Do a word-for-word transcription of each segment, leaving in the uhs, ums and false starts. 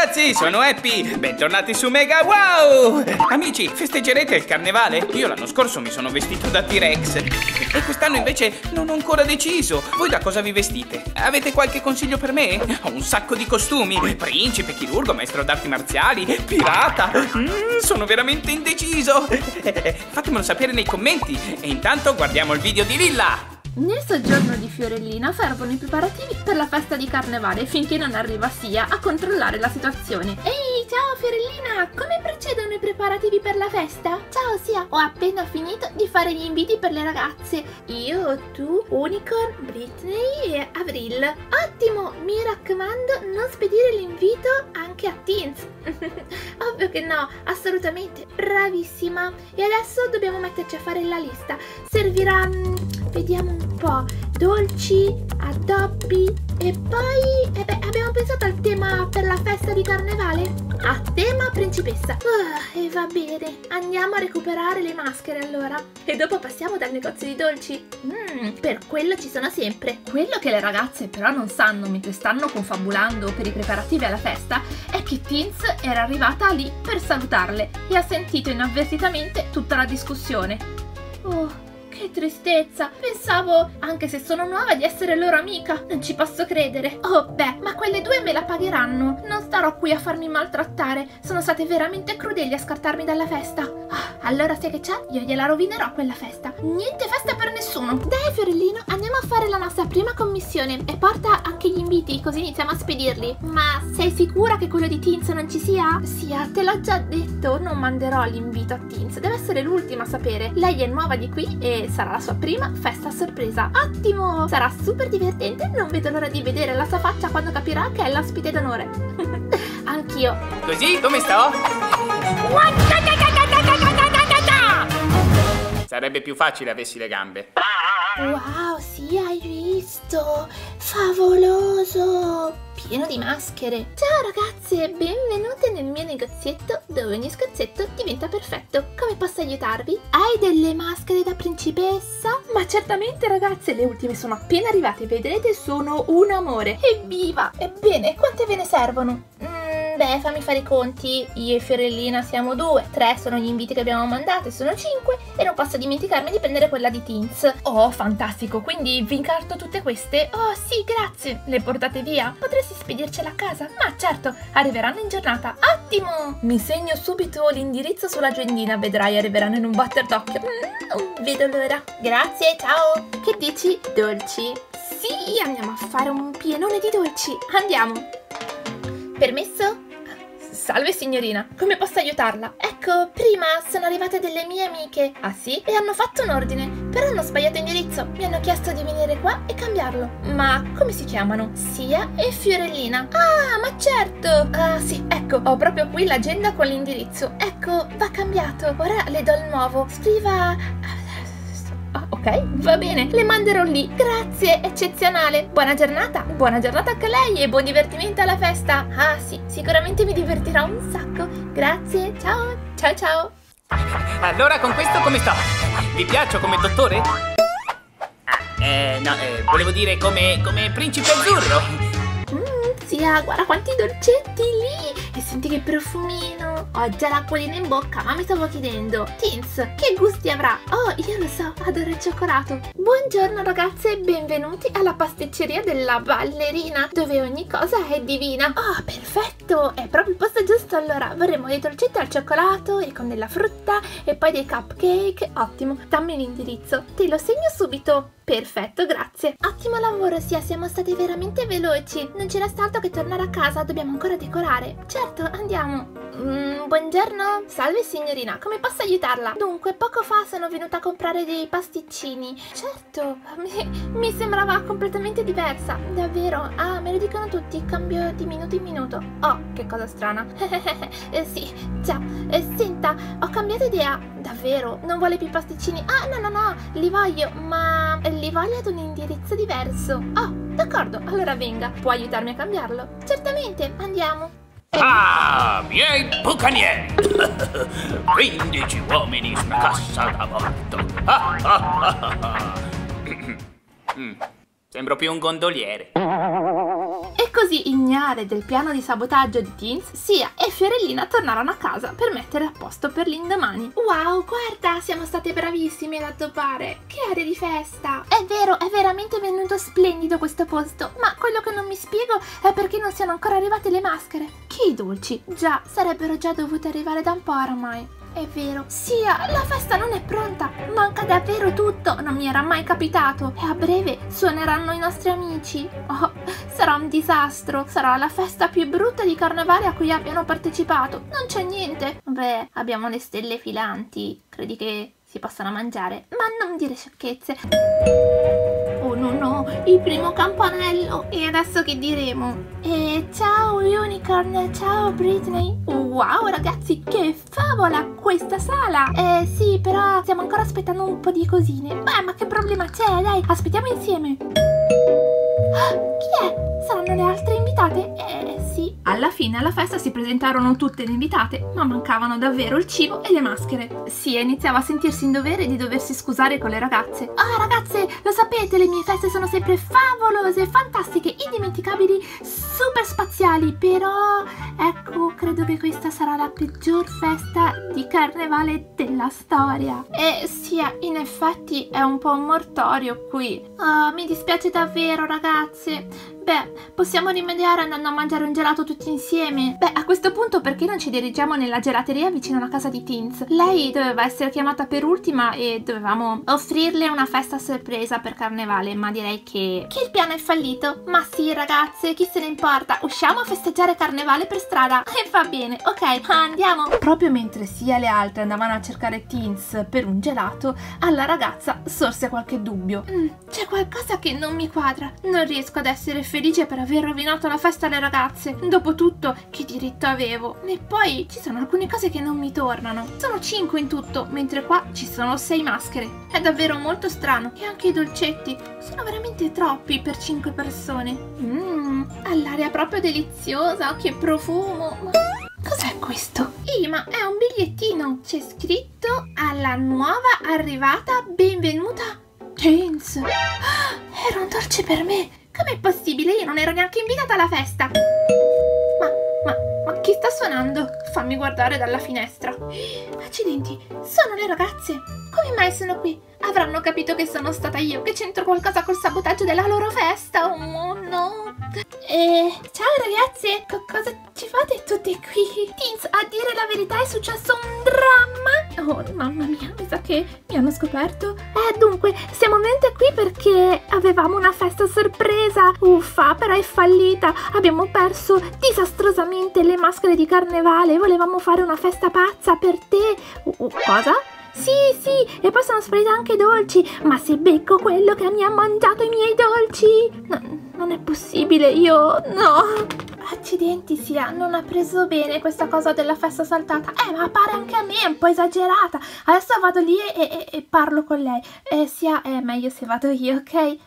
ragazzi, sono Happy, bentornati su Mega Wow! Amici, festeggerete il carnevale? Io l'anno scorso mi sono vestito da T-Rex e quest'anno invece non ho ancora deciso. Voi da cosa vi vestite? Avete qualche consiglio per me? Ho un sacco di costumi, principe, chirurgo, maestro d'arti marziali, pirata. Mm, sono veramente indeciso. Fatemelo sapere nei commenti e intanto guardiamo il video di Lilla. Nel soggiorno di Fiorellina fervono i preparativi per la festa di carnevale finché non arriva Sia a controllare la situazione. Ehi, ciao Fiorellina! Come procedono i preparativi per la festa? Ciao Sia! Ho appena finito di fare gli inviti per le ragazze. Io, tu, Unicorn, Britney e Avril. Ottimo! Mi raccomando, non spedire l'invito anche a Teens. Ovvio che no, assolutamente. Bravissima! E adesso dobbiamo metterci a fare la lista. Servirà... vediamo un po', dolci, addobbi e poi eh beh, abbiamo pensato al tema per la festa di carnevale? A tema principessa. Uh, e va bene, andiamo a recuperare le maschere allora. E dopo passiamo dal negozio di dolci. Mm, per quello ci sono sempre. Quello che le ragazze però non sanno mentre stanno confabulando per i preparativi alla festa è che Teens era arrivata lì per salutarle e ha sentito inavvertitamente tutta la discussione. Oh, che tristezza! Pensavo, anche se sono nuova, di essere loro amica. Non ci posso credere. Oh, beh, ma quelle due me la pagheranno. Non starò qui a farmi maltrattare. Sono state veramente crudeli a scartarmi dalla festa. Ah, allora sai che c'è? Io gliela rovinerò quella festa. Niente festa per nessuno. Dai, Fiorellino, andiamo a fare la nostra prima commissione e porta anche gli inviti, così iniziamo a spedirli. Ma sei sicura che quello di Teens non ci sia? Sì, te l'ho già detto. Non manderò l'invito a Teens. Deve essere l'ultima a sapere. Lei è nuova di qui e sarà la sua prima festa a sorpresa. Ottimo! Sarà super divertente. Non vedo l'ora di vedere la sua faccia quando capirà che è l'ospite d'onore. Anch'io. Così, come sto? Sarebbe più facile avessi le gambe. Wow, sì, hai visto? Favoloso! Pieno di maschere. Ciao ragazze, benvenute nel mio negozietto dove ogni scazzetto diventa perfetto. Come posso aiutarvi? Hai delle maschere da principessa? Ma certamente ragazze, le ultime sono appena arrivate, vedrete, sono un amore. Evviva! Ebbene, quante ve ne servono? Mm, beh, fammi fare i conti. Io e Fiorellina siamo due, tre sono gli inviti che abbiamo mandato, sono cinque e non posso dimenticarmi di prendere quella di Teens. Oh, fantastico, quindi vi incarto tutte queste? Oh sì, grazie. Le portate via? Potresti spedircela a casa? Ma certo, arriveranno in giornata. Ottimo! Mi segno subito l'indirizzo sull'agendina, vedrai, arriveranno in un batter d'occhio. Mm, non vedo l'ora. Grazie, ciao! Che dici? Dolci? Sì, andiamo a fare un pienone di dolci. Andiamo. Permesso? Salve signorina, come posso aiutarla? Ecco, prima sono arrivate delle mie amiche. Ah sì? E hanno fatto un ordine, però hanno sbagliato indirizzo. Mi hanno chiesto di venire qua e cambiarlo. Ma come si chiamano? Sia e Fiorellina. Ah, ma certo! Ah sì, ecco, ho proprio qui l'agenda con l'indirizzo. Ecco, va cambiato. Ora le do il nuovo. Scriva... Ah, ok, va bene, le manderò lì. Grazie, eccezionale. Buona giornata, buona giornata anche a lei e buon divertimento alla festa. Ah sì, sicuramente mi divertirò un sacco. Grazie, ciao, ciao ciao. Allora con questo come sto? Vi piaccio come dottore? Ah, eh, no, eh, volevo dire come, come principe azzurro. Mmm, Sia, guarda quanti dolcetti lì. E senti che profumino. Ho già l'acquolina in bocca, ma mi stavo chiedendo, Teens, che gusti avrà? Oh, io lo so, adoro il cioccolato. Buongiorno ragazze e benvenuti alla pasticceria della ballerina, dove ogni cosa è divina. Oh, perfetto, è proprio il posto giusto. Allora, vorremmo dei dolcetti al cioccolato e con della frutta e poi dei cupcake. Ottimo, dammi l'indirizzo, te lo segno subito. Perfetto, grazie. Ottimo lavoro, Sia, siamo state veramente veloci. Non ci resta altro che tornare a casa, dobbiamo ancora decorare. Certo, andiamo. Mm, buongiorno. Salve signorina, come posso aiutarla? Dunque, poco fa sono venuta a comprare dei pasticcini. Certo, mi, mi sembrava completamente diversa. Davvero? Ah, me lo dicono tutti, cambio di minuto in minuto. Oh, che cosa strana. eh, sì, già. Eh, senta, ho cambiato idea. Davvero? Non vuole più i pasticcini? Ah, no, no, no, li voglio, ma li voglio ad un indirizzo diverso. Oh, d'accordo, allora venga. Può aiutarmi a cambiarlo? Certamente, andiamo. Ah, miei bucanieri! quindici uomini su una cassa da morto. Ah, ah, ah, ah. mm. Sembro più un gondoliere. E così, ignare del piano di sabotaggio di Teens, Sia e Fiorellina tornarono a casa per mettere a posto per l'indomani. Wow, guarda, siamo state bravissime ad addobbare. Che aria di festa! È vero, è veramente venuto splendido questo posto, ma quello che non mi spiego è perché non siano ancora arrivate le maschere. Che i dolci? Già, sarebbero già dovute arrivare da un po' oramai. È vero. Sia, la festa non è pronta. Manca davvero tutto. Non mi era mai capitato. E a breve suoneranno i nostri amici. Oh, sarà un disastro. Sarà la festa più brutta di carnevale a cui abbiano partecipato. Non c'è niente. Beh, abbiamo le stelle filanti. Credi che si possano mangiare? Ma non dire sciocchezze. Oh no no, il primo campanello. E adesso che diremo? E ciao Unicorn, ciao Britney. Wow ragazzi, che favola questa sala. Eh sì, però stiamo ancora aspettando un po' di cosine. Beh, ma che problema c'è? Dai, aspettiamo insieme. Ah, chi è? Saranno le altre invitate? Eh sì. Alla fine alla festa si presentarono tutte le invitate, ma mancavano davvero il cibo e le maschere. Sia iniziava a sentirsi in dovere di doversi scusare con le ragazze. Ah ragazze, lo sapete, le mie feste sono sempre favolose, fantastiche, indimenticabili, super spaziali, però ecco, credo che questa sarà la peggior festa di carnevale della storia. E Sia, in effetti è un po' un mortorio qui. Oh, mi dispiace davvero ragazze. Beh, possiamo rimediare andando a mangiare un gelato tutti insieme? Beh, a questo punto perché non ci dirigiamo nella gelateria vicino alla casa di Teens? Lei doveva essere chiamata per ultima e dovevamo offrirle una festa sorpresa per carnevale, ma direi che... che il piano è fallito. Ma sì ragazze, chi se ne importa? Usciamo a festeggiare carnevale per strada. E va bene, ok, andiamo. Proprio mentre Sia e le altre andavano a cercare Teens per un gelato, alla ragazza sorse qualche dubbio. Mm, c'è qualcosa che non mi quadra. Non riesco ad essere felice felice per aver rovinato la festa alle ragazze. Dopotutto, che diritto avevo? E poi ci sono alcune cose che non mi tornano. Sono cinque in tutto, mentre qua ci sono sei maschere. È davvero molto strano. E anche i dolcetti sono veramente troppi per cinque persone. Mmm, all'aria proprio deliziosa, che profumo. Ma cos'è questo? Ehi, ma è un bigliettino. C'è scritto: alla nuova arrivata benvenuta Teens. Ah, era un dolce per me. Com'è possibile? Io non ero neanche invitata alla festa. Ma, ma, ma chi sta suonando? Fammi guardare dalla finestra. Accidenti, sono le ragazze. Come mai sono qui? Avranno capito che sono stata io, che c'entro qualcosa col sabotaggio della loro festa. Oh no. Eh, ciao ragazze, co cosa ci fate tutte qui? Teens, a dire la verità è successo un dramma. Oh mamma mia, mi sa che mi hanno scoperto. Eh dunque, siamo venute qui perché avevamo una festa sorpresa. Uffa, però è fallita. Abbiamo perso disastrosamente le maschere di carnevale. Volevamo fare una festa pazza per te. Uh, uh, cosa? Sì, sì, e poi sono spariti anche i dolci. Ma se becco quello che mi ha mangiato i miei dolci? No, non è possibile, io... no. Accidenti, Sia, non ha preso bene questa cosa della festa saltata. Eh, ma pare anche a me, è un po' esagerata. Adesso vado lì e, e, e parlo con lei. Eh, Sia, è meglio se vado io, ok?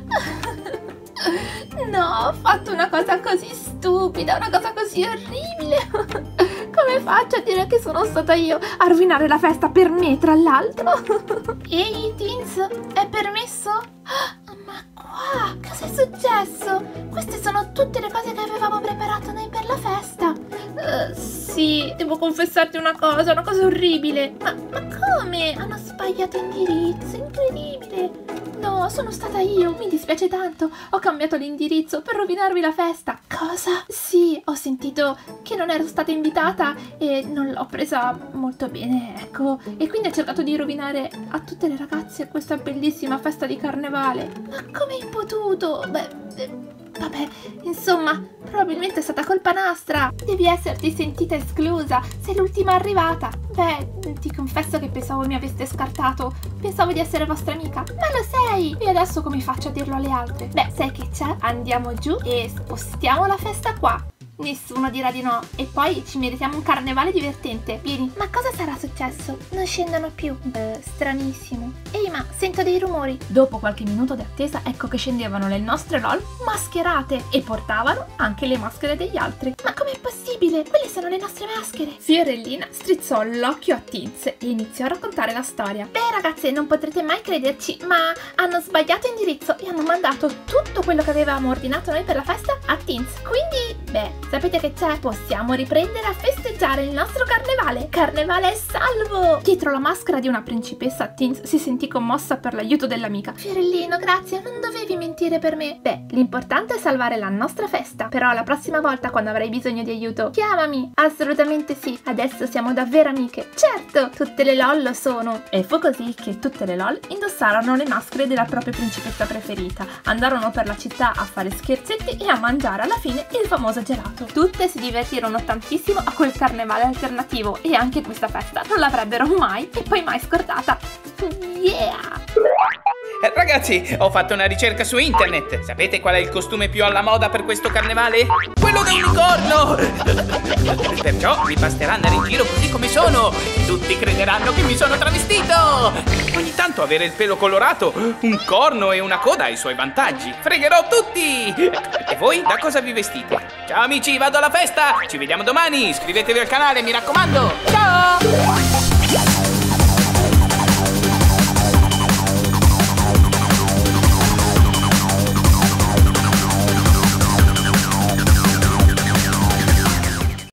No, ho fatto una cosa così stupida, una cosa così orribile. Come faccio a dire che sono stata io a rovinare la festa per me, tra l'altro? Ehi, Teens, è permesso? Ma qua, cosa è successo? Queste sono tutte le cose che avevamo preparato noi per la festa. Uh, sì, devo confessarti una cosa, una cosa orribile. Ma, ma come? Hanno sbagliato indirizzo, incredibile. No, sono stata io, mi dispiace tanto. Ho cambiato l'indirizzo per rovinarvi la festa. Cosa? Sì, ho sentito che non ero stata invitata e non l'ho presa molto bene, ecco. E quindi ho cercato di rovinare a tutte le ragazze questa bellissima festa di carnevale. Ma come hai potuto? Beh... Vabbè, insomma, probabilmente è stata colpa nostra. Devi esserti sentita esclusa. Sei l'ultima arrivata. Beh, ti confesso che pensavo mi aveste scartato. Pensavo di essere vostra amica. Ma lo sei! E adesso come faccio a dirlo alle altre? Beh, sai che c'è? Andiamo giù e spostiamo la festa qua. Nessuno dirà di no. E poi ci meritiamo un carnevale divertente. Vieni. Ma cosa sarà successo? Non scendono più. Beh, stranissimo. Ehi, ma sento dei rumori. Dopo qualche minuto di attesa, ecco che scendevano le nostre LOL mascherate e portavano anche le maschere degli altri. Ma com'è possibile? Quelle sono le nostre maschere. Fiorellina strizzò l'occhio a Tinz e iniziò a raccontare la storia. Beh, ragazze, non potrete mai crederci, ma hanno sbagliato indirizzo e hanno mandato tutto quello che avevamo ordinato noi per la festa a Tinz. Quindi, beh, sapete che c'è? Possiamo riprendere a festeggiare il nostro carnevale. Carnevale è salvo! Dietro la maschera di una principessa, Tinz si sentì commossa per l'aiuto dell'amica. Fiorellino, grazie, non dovevi mentire per me. Beh, l'importante è salvare la nostra festa. Però la prossima volta, quando avrai bisogno di aiuto, chiamami. Assolutamente sì. Adesso siamo davvero amiche. Certo, tutte le LOL lo sono. E fu così che tutte le LOL indossarono le maschere della propria principessa preferita. Andarono per la città a fare scherzetti e a mangiare alla fine il famoso gelato. Tutte si divertirono tantissimo a quel carnevale alternativo e anche questa festa non l'avrebbero mai e poi mai scordata. Yeah! Eh, ragazzi, ho fatto una ricerca su internet. Sapete qual è il costume più alla moda per questo carnevale? Quello da unicorno! Perciò vi basterà andare in giro così come sono. Tutti crederanno che mi sono travestito. Ogni tanto avere il pelo colorato, un corno e una coda ha i suoi vantaggi. Fregherò tutti! E voi da cosa vi vestite? Ciao amici, vado alla festa! Ci vediamo domani! Iscrivetevi al canale, mi raccomando! Ciao!